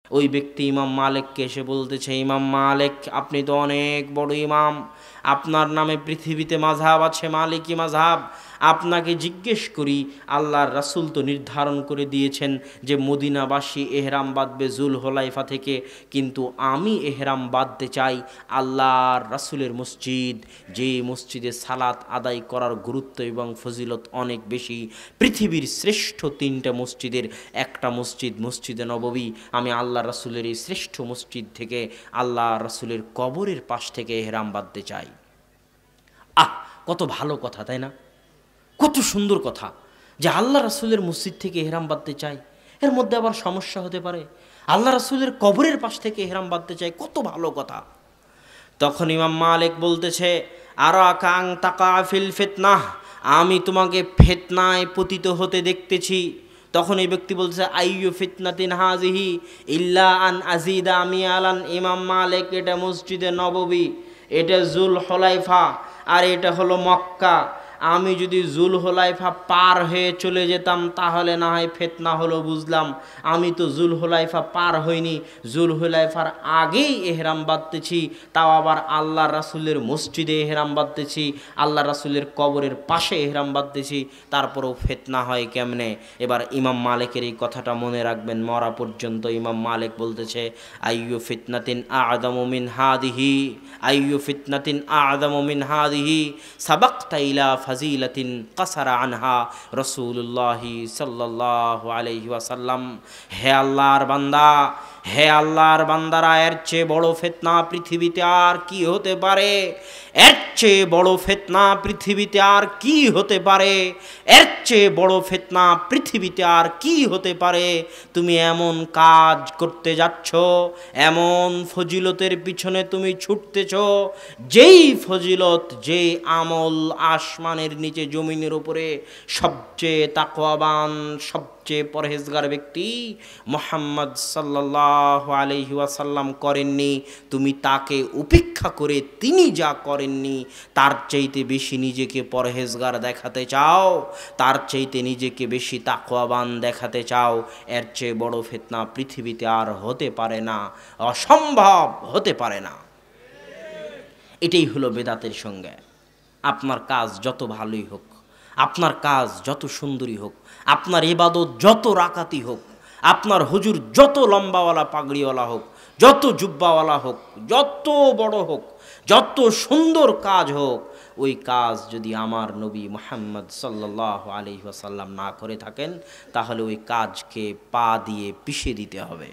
ওই ব্যক্তি ইমাম মালিককে এসে বলতেছে, ইমাম মালিক আপনি তো অনেক বড় ইমাম, আপনার নামে পৃথিবীতে মাযহাব আছে মালিকি মাযহাব, আপনাকে জিজ্ঞেস করি আল্লাহর রাসূল তো নির্ধারণ করে দিয়েছেন যে মদিনাবাসী এহরাম বাঁধবে জুল হুলাইফা থেকে, কিন্তু আমি এহরাম বাঁধতে চাই আল্লাহর রাসূলের মসজিদ, যে মসজিদে সালাত আদায় করার গুরুত্ব এবং ফজিলত অনেক বেশি, পৃথিবীর শ্রেষ্ঠ 3টা মসজিদের একটা মসজিদ মসজিদে নববী, আমি আল্লাহ রাসূলের এই শ্রেষ্ঠ মসজিদ থেকে আল্লাহ রাসূলের কবরের পাশ থেকে এহরাম বাঁধতে চাই। আহ, কত ভালো কথা তাই না? কত সুন্দর কথা যে আল্লাহ রাসূলের মসজিদ থেকে এহরাম বাঁধতে চাই। এর মধ্যে আবার সমস্যা হতে পারে, আল্লাহ রাসূলের কবরের পাশ থেকে এহরাম বাঁধতে চাই, কত ভালো কথা। তখন ইমাম মালিক বলতেছে, আরাকা আন তাকা ফিল ফিতনাহ, আমি তোমাকে ফিতনায় পতিত হতে দেখতেছি। তখন এই ব্যক্তি বলছে, আইয়ু ফিতনাতিন হাজিহি ইল্লা আন আজিদা আমি আলান। ইমাম মালিক, এটা মসজিদে নববী, এটা জুল হুলাইফা, আর এটা হলো মক্কা। আমি যদি জুল হুলাইফা পার হয়ে চলে যেতাম তাহলে না হয় ফিতনা হলো বুঝলাম, আমি তো জুল হুলাইফা পার হইনি, জুল হুলাইফার আগেই এহরাম বাঁধতেছি, তাও আবার আল্লাহ রাসূলের মসজিদে এহরাম বাঁধতেছি, আল্লাহ রাসূলের কবরের পাশে এহরাম বাঁধতেছি, তারপরেও ফিতনা হয় কেমনে? এবার ইমাম মালিকের এই কথাটা মনে রাখবেন মরা পর্যন্ত। ইমাম মালিক বলতেছে, আইয়ু ফিতনাতিন আ'যামু মিন হাদিহি, আইয়ু ফিতনাতিন আ'যামু মিন হাদিহি সাবাকতা ইলা ফাজিলাতিন কাসারা আনহা রাসূলুল্লাহি সাল্লাল্লাহু আলাইহি ওয়াসাল্লাম। হে আল্লাহর বান্দা, হে আল্লাহর বান্দারা, এর চেয়ে বড় ফিতনা পৃথিবীতে আর কি হতে পারে? এর চেয়ে বড় ফিতনা পৃথিবীতে আর কি হতে পারে? এর চেয়ে বড় ফিতনা পৃথিবীতে আর কি হতে পারে? তুমি এমন কাজ করতে যাচ্ছ, এমন ফজিলতের পিছনে তুমি ছুটতেছ, যেই ফজিলত, যে আমল আসমানের নিচে জমিনের উপরে সবচেয়ে তাকওয়াবান, সবচেয়ে পরহেজগার ব্যক্তি মুহাম্মদ সাল্লাল্লাহু আলাইহি ওয়াসাল্লাম করেননি, তুমি তাকে উপেক্ষা করে তিনি যা করেননি তার চাইতে বেশি নিজেকে পরহেজগার দেখাতে চাও, তার চাইতে নিজেকে বেশি তাকওয়াবান দেখাতে চাও, এর চেয়ে বড় ফিতনা পৃথিবীতে আর হতে পারে না, অসম্ভব, হতে পারে না। এটাই হলো বেদাতের সঙ্গে। আপনার কাজ যত ভালোই হোক, আপনার কাজ যত সুন্দরী হোক, আপনার ইবাদত যত রাকাতি হোক, আপনার হুজুর যত লম্বাওয়ালা পাগড়িওয়ালা হোক, যত জুব্বাওয়ালা হোক, যত বড় হোক, যত সুন্দর কাজ হোক, ওই কাজ যদি আমার নবী মুহাম্মদ সাল্লাল্লাহু আলাইহি ওয়াসাল্লাম না করে থাকেন, তাহলে ওই কাজকে পা দিয়ে পিষে দিতে হবে।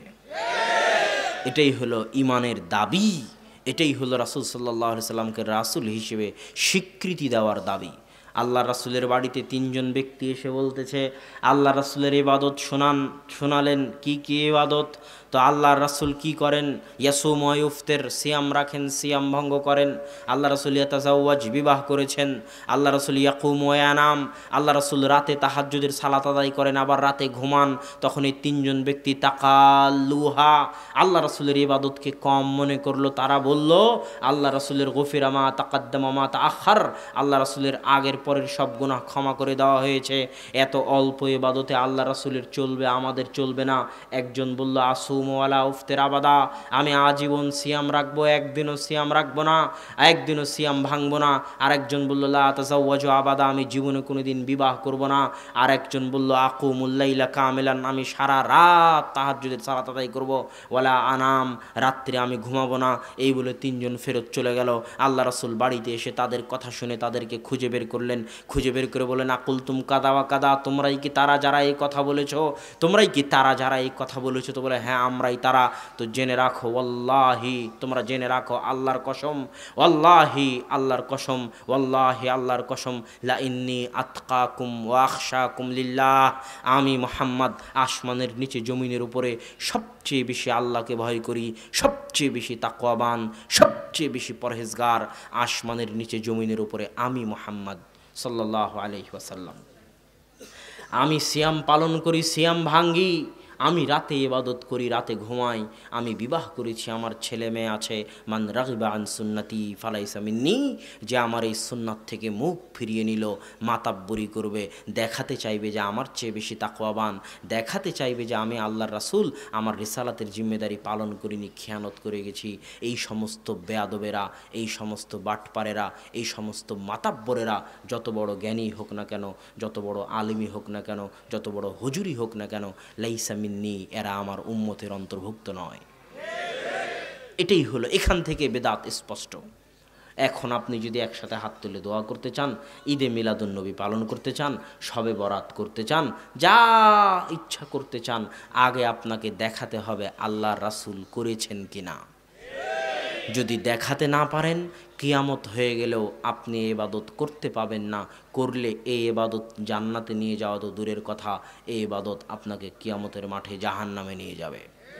এটাই হলো ইমানের দাবি, এটাই হলো রাসূল সাল্লাল্লাহু আলাইহি সাল্লামকে রাসূল হিসেবে স্বীকৃতি দেওয়ার দাবি। আল্লাহ রাসূলের বাড়িতে 3জন ব্যক্তি এসে বলতেছে, আল্লাহ রাসূলের ইবাদত শোনালেন। কি কি ইবাদত? তো আল্লাহর রাসূল কি করেন? ইয়াসুম ওয়া ইফতার, সিয়াম রাখেন, সিয়াম ভঙ্গ করেন। আল্লাহ রাসূল ইয়াতাজাওয়াজ, বিবাহ করেছেন। আল্লাহ রাসূল ইয়াকুম ওয়া ইয়ানাম, আল্লাহ রাসূল রাতে তাহাজ্জুদের সালাত আদায় করেন, আবার রাতে ঘুমান। তখন এই 3জন ব্যক্তি তাকাল্লুহা, আল্লাহ রাসূলের ইবাদতকে কম মনে করলো। তারা বলল, আল্লাহ রাসূলের গফিরা মা তাকাদ্দামা মা তাআখার, আল্লাহ রাসূলের আগের পরের সব গুনাহ ক্ষমা করে দেওয়া হয়েছে, এত অল্প ইবাদতে আল্লাহ রাসূলের চলবে, আমাদের চলবে না। একজন বলল, আসুম ওয়ালা উফতির আবাদা, আমি আজীবন সিয়াম রাখবো, একদিনও সিয়াম রাখবো না, একদিনও সিয়াম ভাঙবো না। আরেকজন বলল, লা তাজাওয়াজু আবাদা, আমি জীবনে কোনোদিন বিবাহ করব না। আরেকজন বলল, আকুমুল লাইলা কামিলান, আমি সারা রাত তাহাজ্জুদের সালাত আদায় করব। ওয়ালা আনাম, রাত্রে আমি ঘুমাবো না। এই বলে 3জন ফেরত চলে গেল। আল্লাহ রাসূল বাড়িতে এসে তাদের কথা শুনে তাদেরকে খুঁজে বের করলেন। খুঁজে বের করে বলেন, আকুলতুম কাদা ওয়া কাদা, তোমরাই কি তারা যারা এই কথা বলেছো? তোমরাই কি তারা যারা এই কথা বলেছো? তো বলে, হ্যাঁ আমরাই তারা। তো জেনে রাখো, ওয়াল্লাহি, তোমরা জেনে রাখো, আল্লাহর কসম, ওয়াল্লাহি আল্লাহর কসম, ওয়াল্লাহি আল্লাহর কসম, লা ইন্নী আতকাকুম ওয়া আখশাকুম লিল্লাহ, আমি মুহাম্মদ আসমানের নিচে জমিনের উপরে সবচেয়ে বেশি আল্লাহকে ভয় করি, সবচেয়ে বেশি তাকওয়াবান, সবচেয়ে বেশি পরহেজগার আসমানের নিচে জমিনের উপরে আমি মুহাম্মদ সাল্লাল্লাহু আলাইহি ওয়াসাল্লাম। আমি সিয়াম পালন করি, সিয়াম ভাঙ্গি, আমি রাতে ইবাদত করি, রাতে ঘুমাই, আমি বিবাহ করেছি, আমার ছেলে মেয়ে আছে। মান রাগিবা আন সুন্নতি ফালাইসা মিন্নি, যে আমার এই সুন্নাত থেকে মুখ ফিরিয়ে নিল, মাতাব্বরি করবে, দেখাতে চাইবে যে আমার চেয়ে বেশি তাকওয়াবান, দেখাতে চাইবে যে আমি আল্লাহর রাসূল আমার রিসালাতের জিম্মেদারি পালন করিনি, খেয়ানত করে গেছি। এই সমস্ত বেয়াদবেরা, এই সমস্ত বাটপারেরা, এই সমস্ত মাতাব্বরেরা, যত বড় জ্ঞানী হোক না কেন, যত বড় আলিমী হোক না কেন, যত বড় হুজুরি হোক না কেন, লাইসা মিন্নি, এরা আমার উম্মতের অন্তর্ভুক্ত নয়। এটাই হলো, এখান থেকে বেদাত স্পষ্ট। এখন আপনি যদি একসাথে হাত তুলে দোয়া করতে চান, ঈদে মিলাদুন্নবী পালন করতে চান, শবে বরাত করতে চান, যা ইচ্ছা করতে চান, আগে আপনাকে দেখাতে হবে আল্লাহর রাসূল করেছেন কিনা। যদি দেখাতে না পারেন, কিয়ামত হয়ে গেলেও আপনি ইবাদত করতে পাবেন না। করলে এই ইবাদত জান্নাতে নিয়ে যাওয়া তো দূরের কথা, এই ইবাদত আপনাকে কিয়ামতের মাঠে জাহান্নামে নিয়ে যাবে।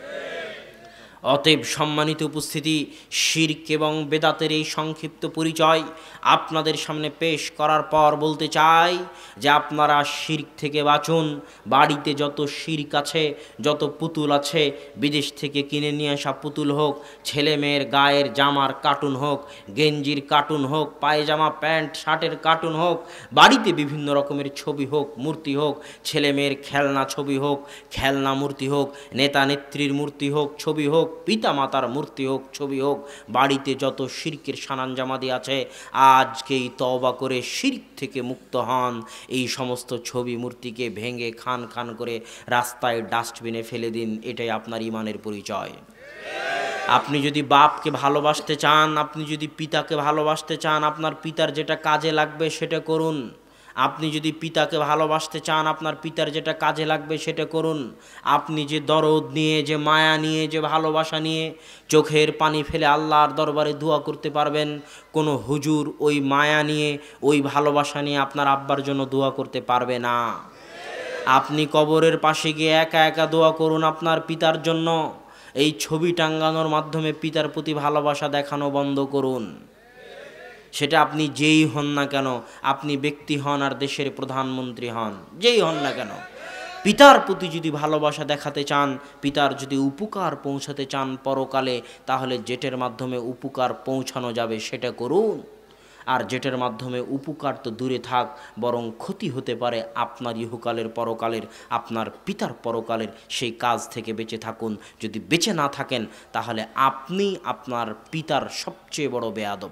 অতএব সম্মানিত উপস্থিতি, শিরক এবং বেদাতের এই সংক্ষিপ্ত পরিচয় আপনাদের সামনে পেশ করার পর বলতে চাই যে আপনারা শিরক থেকে বাঁচুন। বাড়িতে যত শিরক আছে, যত পুতুল আছে, বিদেশ থেকে কিনে নিয়ে আসা পুতুল হোক, ছেলে মেয়ের গায়ের জামার কার্টুন হোক, গেঞ্জির কার্টুন হোক, পায়জামা প্যান্ট শার্টের কার্টুন হোক, বাড়িতে বিভিন্ন রকমের ছবি হোক, মূর্তি হোক, ছেলে মেয়ের খেলনা ছবি হোক, খেলনা মূর্তি হোক, নেতা নেত্রীর মূর্তি হোক, ছবি হোক, পিতা মাতার মূর্তি হোক, ছবি হোক, বাড়িতে যত শিরকের সানাঞ্জামাদি আছে, আজকেই তওবা করে শিরক থেকে মুক্ত হন। এই সমস্ত ছবি মূর্তিকে ভেঙে খান খান করে রাস্তায় ডাস্টবিনে ফেলে দিন। এটাই আপনার ঈমানের পরিচয়। আপনি যদি বাপকে ভালোবাসতে চান, আপনি যদি পিতাকে ভালোবাসতে চান, আপনার পিতার যেটা কাজে লাগবে সেটা করুন। আপনি যদি পিতাকে ভালোবাসতে চান, আপনার পিতার যেটা কাজে লাগবে সেটা করুন। আপনি যে দরদ নিয়ে, যে মায়া নিয়ে, যে ভালোবাসা নিয়ে চোখের পানি ফেলে আল্লাহর দরবারে দোয়া করতে পারবেন, কোনো হুজুর ওই মায়া নিয়ে, ওই ভালোবাসা নিয়ে আপনার আব্বার জন্য দোয়া করতে পারবে না। আপনি কবরের পাশে গিয়ে একা একা দোয়া করুন আপনার পিতার জন্য। এই ছবি টাঙ্গানোর মাধ্যমে পিতার প্রতি ভালোবাসা দেখানো বন্ধ করুন। সেটা আপনি যেই হন না কেন, আপনি ব্যক্তি হন আর দেশের প্রধানমন্ত্রী হন, যেই হন না কেন, পিতার প্রতি যদি ভালোবাসা দেখাতে চান, পিতার যদি উপকার পৌঁছাতে চান পরকালে, তাহলে যেটার মাধ্যমে উপকার পৌঁছানো যাবে সেটা করুন। আর যেটার মাধ্যমে উপকার তো দূরে থাক, বরং ক্ষতি হতে পারে আপনার ইহকালের পরকালের, আপনার পিতার পরকালের, সেই কাজ থেকে বেঁচে থাকুন। যদি বেঁচে না থাকেন, তাহলে আপনি আপনার পিতার সবচেয়ে বড় বেয়াদব।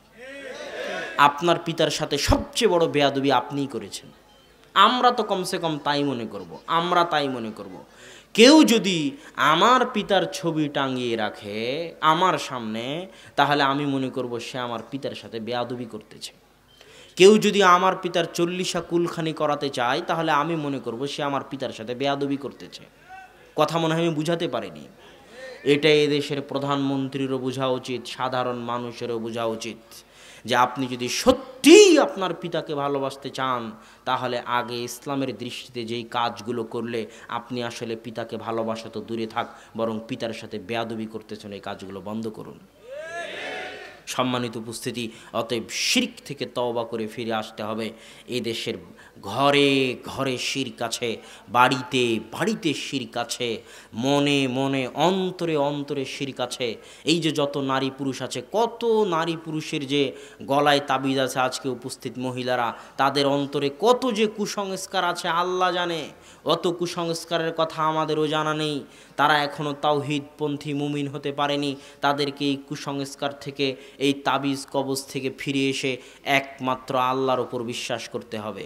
আপনার পিতার সাথে সবচেয়ে বড় বেয়াদবি আপনিই করেছেন। আমরা তো কমসে কম তাই মনে করব, আমরা তাই মনে করব। কেউ যদি আমার পিতার ছবি টাঙিয়ে রাখে আমার সামনে, তাহলে আমি মনে করব সে আমার পিতার সাথে বেয়াদবি করতেছে। কেউ যদি আমার পিতার 40 কুলখানি করাতে চায়, তাহলে আমি মনে করব সে আমার পিতার সাথে বেয়াদবি করতেছে। কথা মনে হয় আমি বুঝাতে পারিনি। এটা এদেশের প্রধানমন্ত্রীরও বোঝা উচিত, সাধারণ মানুষেরও বোঝা উচিত যে আপনি যদি সত্যিই আপনার পিতাকে ভালোবাসতে চান, তাহলে আগে ইসলামের দৃষ্টিতে যেই কাজগুলো করলে আপনি আসলে পিতাকে ভালোবাসা তো দূরে থাক, বরং পিতার সাথে বেয়াদবি করতেছেন, এই কাজগুলো বন্ধ করুন। সম্মানিত উপস্থিতি, অতএব শিরক থেকে তওবা করে ফিরে আসতে হবে। এই দেশের ঘরে ঘরে শিরক আছে, বাড়িতে বাড়িতে শিরক আছে, মনে মনে অন্তরে অন্তরে শিরক আছে। এই যে যত নারী পুরুষ আছে, কত নারী পুরুষের যে গলায় তাবিজ আছে, আজকে উপস্থিত মহিলারা, তাদের অন্তরে কত যে কুসংস্কার আছে আল্লাহ জানে। অত কুসংস্কারের কথা আমাদেরও জানা নেই। তারা এখনও তাওহীদপন্থী মুমিন হতে পারেনি। তাদেরকে এই কুসংস্কার থেকে, এই তাবিজ কবজ থেকে ফিরে এসে একমাত্র আল্লাহর উপর বিশ্বাস করতে হবে।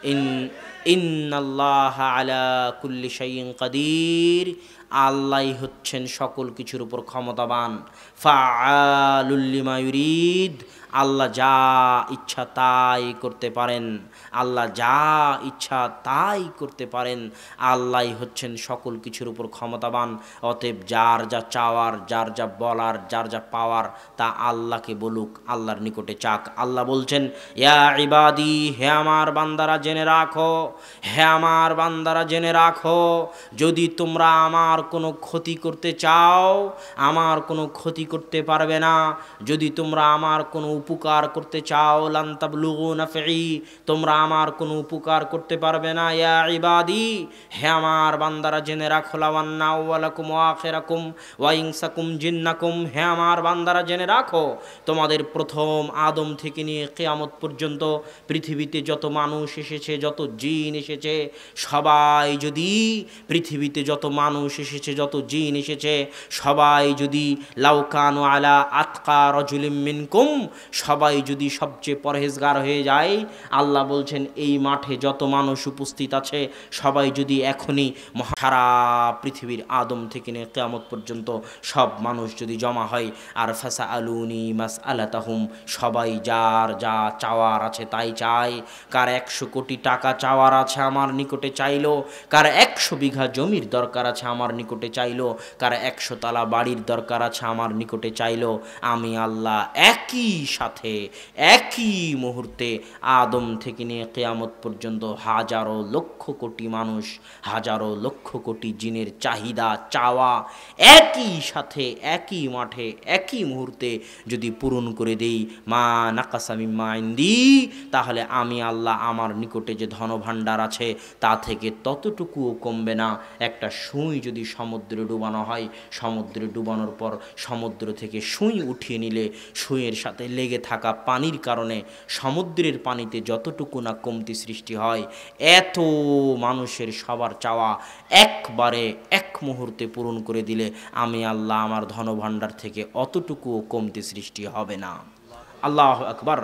ইন্নাল্লাহা আলা কুল্লি শাইইন কাদির, আল্লাহই হচ্ছেন সকল কিছুর উপর ক্ষমতাবান। ফাআলুল লিমা ইউরিদ, আল্লাহ যা ইচ্ছা তাই করতে পারেন, আল্লাহ যা ইচ্ছা তাই করতে পারেন। আল্লাহই হচ্ছেন সকল কিছুর উপর ক্ষমতাবান। অতএব যার যা চাওয়ার, যার যা বলার, যার যা পাওয়ার, তা আল্লাহকে বলুক, আল্লাহর নিকটে চাক। আল্লাহ বলছেন, ইয়া ইবাদি, হে আমার বান্দারা জেনে রাখো, হে আমার বান্দারা জেনে রাখো, যদি তোমরা আমার কোনো ক্ষতি করতে চাও, আমার কোনো ক্ষতি করতে পারবে না। যদি তোমরা আমার কোনো উপকার করতে চাও, লান তাবলুগু নাফঈ, তোমরা আমার কোনো উপকার করতে পারবে না। ইয়া ইবাদি, হে আমার বান্দারা জেনে রাখো, লাওয়ান্না আউওয়ালাকুম ওয়া আখিরাকুম ওয়া ইনসাকুম জিন্নাকুম, হে আমার বান্দারা জেনে রাখো, তোমাদের প্রথম আদম থেকে নিয়ে কিয়ামত পর্যন্ত পৃথিবীতে যত মানুষ এসেছে, যত জিন এসেছে, সবাই যদি পৃথিবীতে যত মানুষ এসেছে, যত জিন এসেছে, সবাই যদি লাউকানু আলা আতকা রাজুলিম মিনকুম, সবাই যদি সবচেয়ে পরহেজগার হয়ে যায়, আল্লাহ বলছেন এই মাঠে যত মানুষ উপস্থিত আছে সবাই যদি এখনই সারা পৃথিবীর আদম থেকে নিয়ে কিয়ামত পর্যন্ত সব মানুষ যদি জমা হয়, আর ফাসা আলুনি মাস আলাতাহুম, সবাই যার যা চাওয়ার আছে তাই চায়। কার 100 কোটি টাকা চাওয়ার আছে আমার নিকটে চাইলো, কার 100 বিঘা জমির দরকার আছে আমার নিকটে চাইলো, কার 100 তলা বাড়ির দরকার আছে আমার নিকটে চাইলো, আমি আল্লাহ একই সাথে একই মুহূর্তে আদম থেকে নিয়ে কিয়ামত পর্যন্ত হাজারো লক্ষ কোটি মানুষ, হাজারো লক্ষ কোটি জিনের চাহিদা চাওয়া একই সাথে একই মাঠে একই মুহূর্তে যদি পূরণ করে দেই, মা নাকাসা মিম্মা ইনদি, তাহলে আমি আল্লাহ আমার নিকটে যে ধনভাণ্ডার আছে তা থেকে ততটুকুও কমবে না। একটা সুই যদি সমুদ্রে ডুবানো হয়, সমুদ্রে ডুবানোর পর সমুদ্র থেকে সুই উঠিয়ে নিলে সুইয়ের সাথে লেগে থাকা পানির কারণে সমুদ্রের পানিতে যতটুকু না কমতি সৃষ্টি হয়, এত মানুষের সবার চাওয়া একবারে এক মুহূর্তে পূরণ করে দিলে আমি আল্লাহ আমার ধনভাণ্ডার থেকে অতটুকুও কমতি সৃষ্টি হবে না। আল্লাহু আকবার।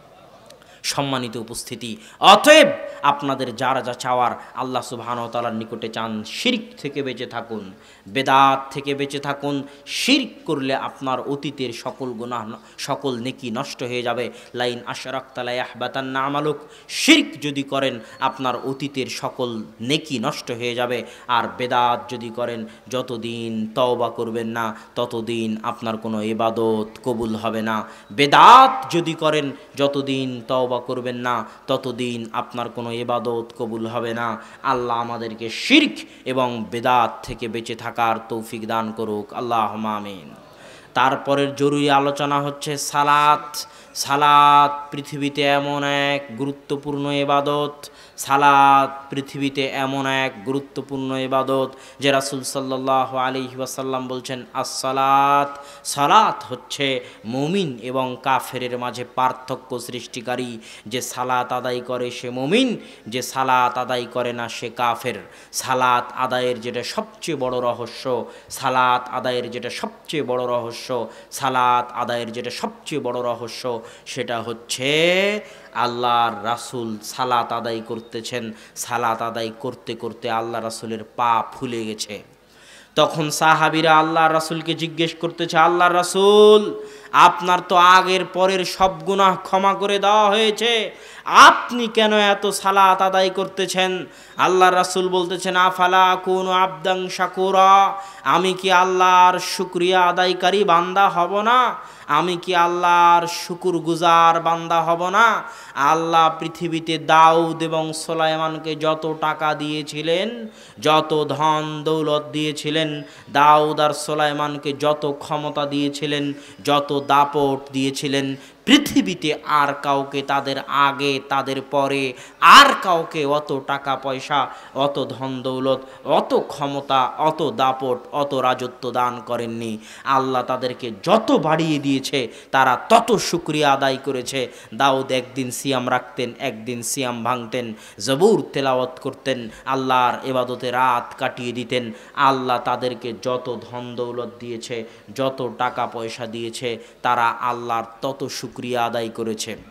সম্মানিত উপস্থিতি, অতএব আপনাদের যারা যা চাওয়ার আল্লাহ সুবহানাহু ওয়া তাআলার নিকটে চান, শিরক থেকে বেঁচে থাকুন, বেদাত থেকে বেঁচে থাকুন। শিরক করলে আপনার অতীতের সকল গুনাহ, সকল নেকি নষ্ট হয়ে যাবে। লাইন আশরাকতা লা ইয়াহবাতান্না আমালুক, শিরক যদি করেন আপনার অতীতের সকল নেকি নষ্ট হয়ে যাবে। আর বেদাত যদি করেন, যতদিন তওবা করবেন না ততদিন আপনার কোনো ইবাদত কবুল হবে না। বেদাত যদি করেন, যতদিন তওবা করবেন না ততদিন আপনার কোনো ইবাদত কবুল হবে না। আল্লাহ আমাদেরকে শিরক এবং বেদাত থেকে বেঁচে থাকার তৌফিক দান করুক, আল্লাহুম্মা আমিন। তারপরের জরুরি আলোচনা হচ্ছে সালাত। সালাত পৃথিবীতে এমন এক গুরুত্বপূর্ণ ইবাদত, সালাত পৃথিবীতে এমন এক গুরুত্বপূর্ণ ইবাদত যে রাসূল সাল্লাল্লাহু আলাইহি ওয়াসাল্লাম বলছেন, আসসালাত, সালাত হচ্ছে মুমিন এবং কাফেরের মাঝে পার্থক্য সৃষ্টিকারী। যে সালাত আদায় করে সে মুমিন, যে সালাত আদায় করে না সে কাফের। সালাত আদায়ের যেটা সবচেয়ে বড় রহস্য, সালাত আদায়ের যেটা সবচেয়ে বড় রহস্য, সালাত আদায়ের যেটা সবচেয়ে বড় রহস্য, সেটা হচ্ছে আল্লাহর রাসূল সালাত আদায় করতেছেন, সালাত আদায় করতে করতে আল্লাহ রাসূলের পা ফুলে গেছে। তখন সাহাবীরা আল্লাহ রাসূলকে জিজ্ঞেস করতেছে, আল্লাহ রাসূল, আপনার তো আগের পরের সব গুনাহ ক্ষমা করে দেওয়া হয়েছে, আপনি কেন এত সালাত আদায় করতেছেন? আল্লাহ রাসূল বলতেছেন, আফালা কুনু আবদান শাকুরা, আমি কি আল্লাহর শুকরিয়া আদায়কারী বান্দা হব না? আমি কি আল্লাহর শুকুর গুজার বান্দা হব না? আল্লাহ পৃথিবীতে দাউদ এবং সুলাইমানকে যত টাকা দিয়েছিলেন, যত ধন দৌলত দিয়েছিলেন, দাউদ আর সুলাইমানকে যত ক্ষমতা দিয়েছিলেন, যত দাপট দিয়েছিলেন, পৃথিবীতে আর কাউকে তাদের আগে তাদের পরে আর কাউকে অত টাকা পয়সা, অত ধন দৌলত, অত ক্ষমতা, অত দাপট, অত রাজত্ব দান করেননি। আল্লাহ তাদেরকে যত বাড়িয়ে দিয়েছে তারা তত শুকরিয়া আদায় করেছে। দাউদ একদিন সিয়াম রাখতেন, একদিন সিয়াম ভাঙতেন, জবুর তেলাওয়াত করতেন, আল্লাহর ইবাদতে রাত কাটিয়ে দিতেন। আল্লাহ তাদেরকে যত ধন দৌলত দিয়েছে, যত টাকা পয়সা দিয়েছে, তারা আল্লাহর তত শুকরিয়া আদায় করেছে।